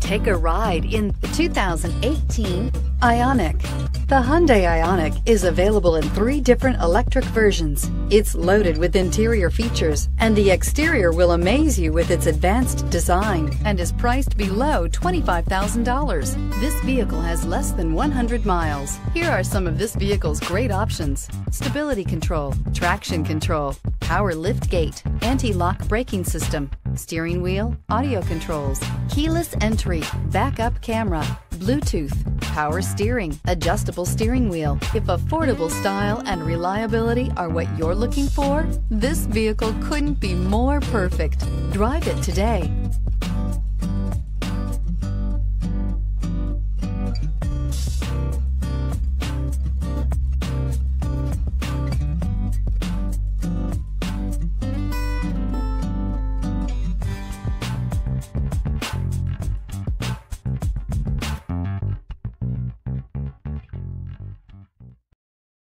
Take a ride in the 2018 Ioniq. The Hyundai Ioniq is available in 3 different electric versions. It's loaded with interior features, and the exterior will amaze you with its advanced design and is priced below $25,000. This vehicle has less than 100 miles. Here are some of this vehicle's great options: stability control, traction control, power liftgate, anti-lock braking system, steering wheel audio controls, keyless entry, backup camera, Bluetooth, power steering, adjustable steering wheel. If affordable style and reliability are what you're looking for, this vehicle couldn't be more perfect. Drive it today.